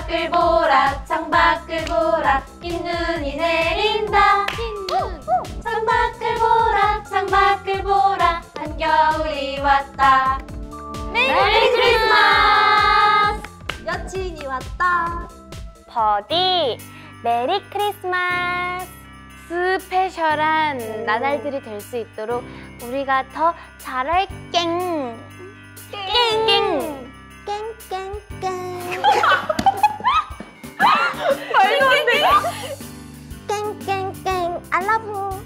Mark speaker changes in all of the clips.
Speaker 1: 창밖을 보라 창밖을 보라 흰 눈이 내린다 창밖을 보라 창밖을 보라 한겨울이 왔다. 메리 크리스마스!
Speaker 2: 여친이 왔다.
Speaker 3: 버디 메리 크리스마스. 스페셜한 나날들이 될 수 있도록 우리가 더 잘할게. 깽깽
Speaker 2: 깽깽깽.
Speaker 3: 말도 안 돼.
Speaker 2: 깽깽깽. 알라브.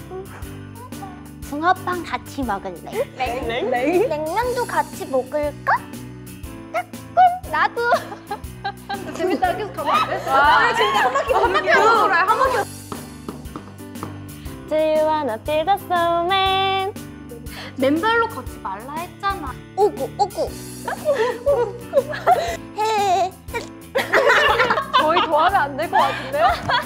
Speaker 2: 붕어빵 같이 먹을래? 냉면도 같이 먹을까? 나도.
Speaker 1: 재밌다. 계속 가면 안 돼?
Speaker 2: 진짜 한 바퀴 한 바퀴
Speaker 1: 한 바퀴.
Speaker 3: Do you wanna be the snowman?
Speaker 1: 맨발로 걷지 말라 했잖아.
Speaker 2: 오구. 해.
Speaker 1: 저희 좋아하면 안 될 것 같은데요?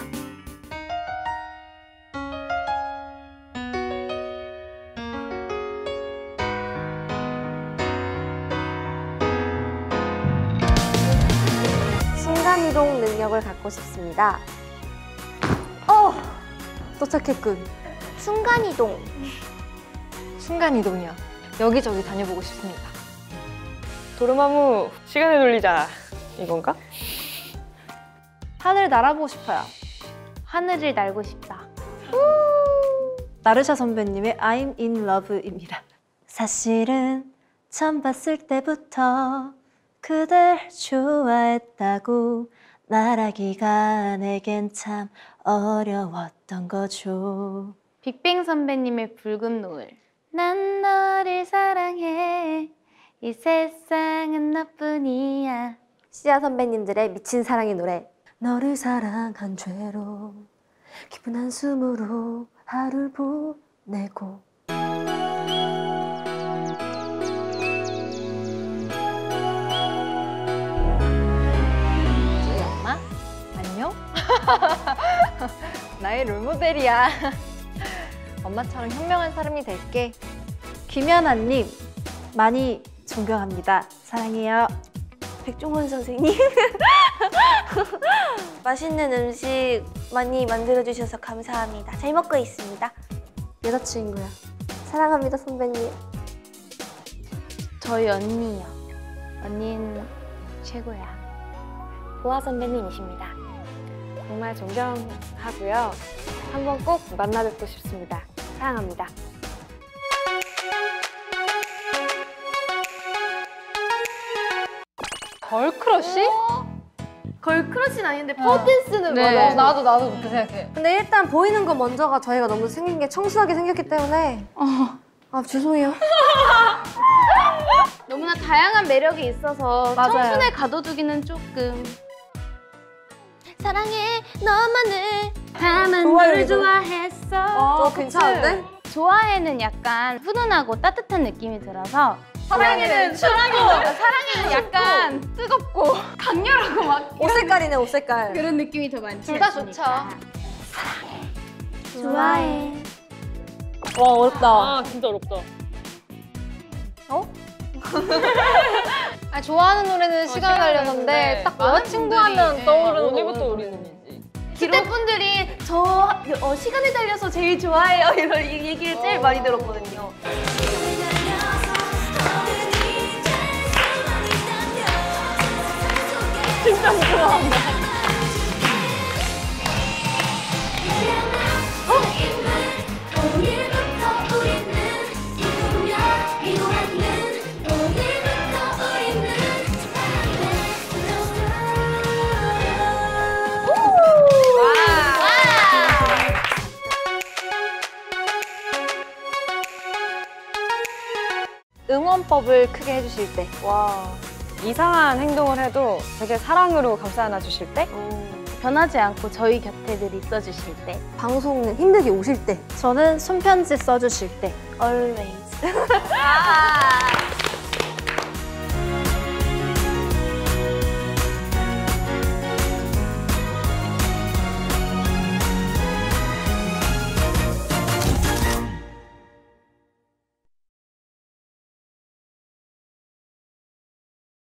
Speaker 2: 순간이동 능력을 갖고 싶습니다.
Speaker 4: 도착했군.
Speaker 2: 순간이동.
Speaker 4: 순간이동이야. 여기저기 다녀보고 싶습니다.
Speaker 5: 도르마무 시간을 돌리자 이건가?
Speaker 4: 하늘 날아보고 싶어요.
Speaker 3: 하늘을 날고 싶다.
Speaker 4: 나르샤 선배님의 I'm in love입니다. 사실은 처음 봤을 때부터 그댈 좋아했다고 말하기가 내겐 참 어려웠던 거죠.
Speaker 3: 빅뱅 선배님의 붉은 노을. 난 너를 사랑해. 이 세상은 너뿐이야.
Speaker 2: 시아 선배님들의 미친 사랑의 노래.
Speaker 4: 너를 사랑한 죄로 기쁜 한숨으로 하루를 보내고. 우리 엄마? 안녕? 나의 롤모델이야. 엄마처럼 현명한 사람이 될게. 김연아님 많이 존경합니다. 사랑해요.
Speaker 2: 백종원 선생님. 맛있는 음식 많이 만들어주셔서 감사합니다. 잘 먹고 있습니다.
Speaker 4: 여자친구야.
Speaker 2: 사랑합니다, 선배님.
Speaker 3: 저희 언니요. 언니는 최고야. 보아 선배님이십니다.
Speaker 5: 정말 존경하고요. 한번 꼭 만나 뵙고 싶습니다. 사랑합니다.
Speaker 1: 걸크러쉬?
Speaker 2: 걸크러쉬는 아닌데
Speaker 1: 퍼댄스는
Speaker 4: 네.
Speaker 1: 나도 그렇게 생각해.
Speaker 2: 근데 일단 보이는 거 먼저가 저희가 너무 생긴 게 청순하게 생겼기 때문에 죄송해요.
Speaker 3: 너무나 다양한 매력이 있어서
Speaker 2: 맞아요.
Speaker 3: 청순에 가둬두기는 조금. 사랑해 너만을 다만
Speaker 2: 좋아요,
Speaker 3: 너를
Speaker 2: 이거.
Speaker 3: 좋아했어.
Speaker 2: 괜찮은데?
Speaker 3: 좋아해는 약간 훈훈하고 따뜻한 느낌이 들어서
Speaker 1: 사랑에는
Speaker 3: 사랑해는 약간 뜨겁고 강렬하고 막
Speaker 2: 옷 색깔이네, 옷 색깔.
Speaker 3: 그런 느낌이 더 많지
Speaker 1: 둘 다
Speaker 3: 않습니까?
Speaker 2: 좋아해.
Speaker 4: 와 어렵다.
Speaker 5: 아 진짜 어렵다.
Speaker 1: 좋아하는 노래는 시간 관련인데 딱 여자친구 하면 떠오르는
Speaker 5: 오늘부터
Speaker 1: 거.
Speaker 5: 우리는이지.
Speaker 3: 그때 분들이 저 시간에 달려서 제일 좋아해요 이런 얘기를 제일 많이 들었거든요.
Speaker 5: 진짜 좋아한다.
Speaker 4: 응원법을 크게 해주실 때.
Speaker 5: 와 이상한 행동을 해도 되게 사랑으로 감싸 안아주실 때?
Speaker 3: 변하지 않고 저희 곁에 늘 있어주실 때.
Speaker 2: 방송 힘들게 오실 때.
Speaker 4: 저는 손편지 써주실 때.
Speaker 3: Always.